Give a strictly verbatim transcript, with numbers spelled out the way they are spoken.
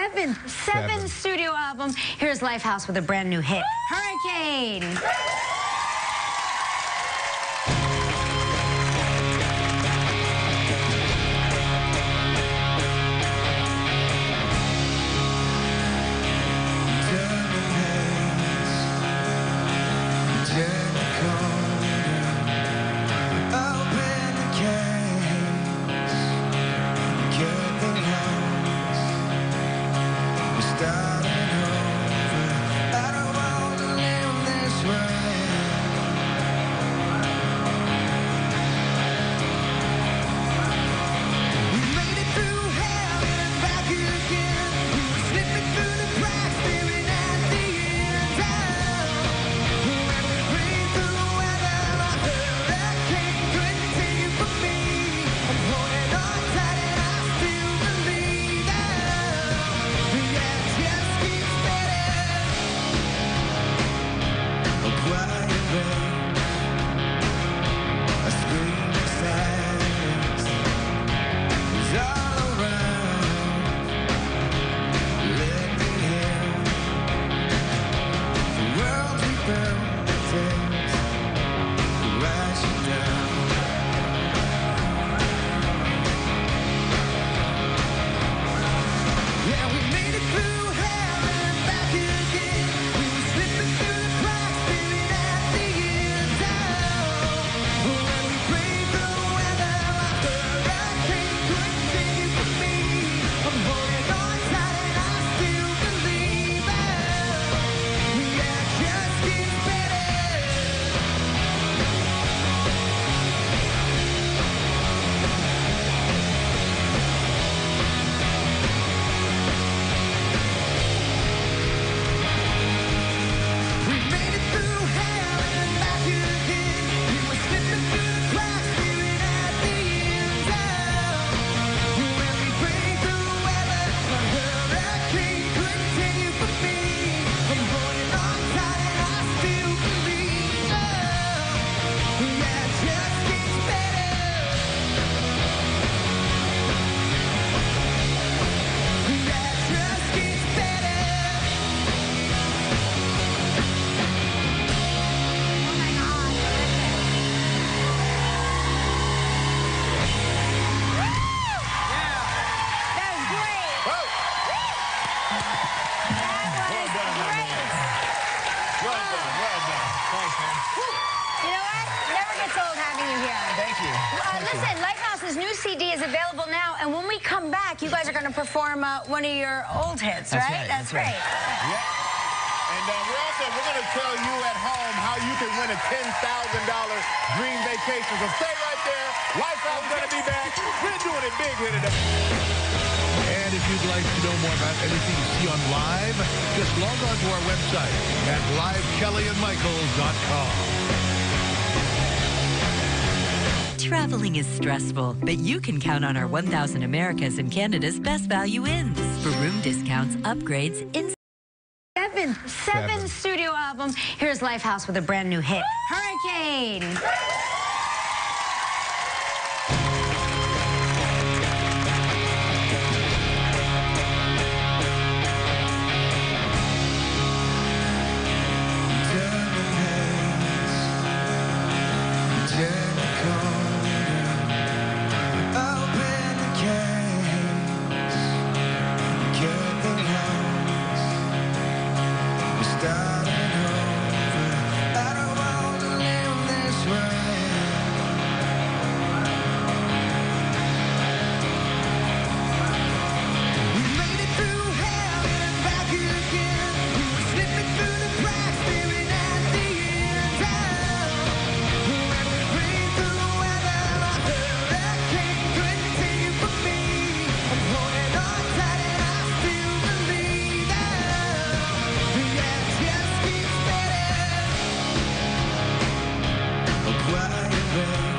Seventh, seventh Seven. studio album. Here's Lifehouse with a brand new hit, Hurricane. Listen, Lifehouse's new C D is available now, and when we come back, you guys are going to perform uh, one of your old hits, That's right? right, That's, that's right. great. Yeah. And uh, we're also we're going to tell you at home how you can win a ten thousand dollar dream vacation. So stay right there. Lifehouse is going to be back. We're doing it big here today. And if you'd like to know more about anything you see on Live, just log on to our website at live kelly and michael dot com. Traveling is stressful, but you can count on our one thousand America's and Canada's best value inns for room discounts, upgrades, in Seventh, seventh Seven. studio album. Here's Lifehouse with a brand new hit, Hurricane. Quiet, babe.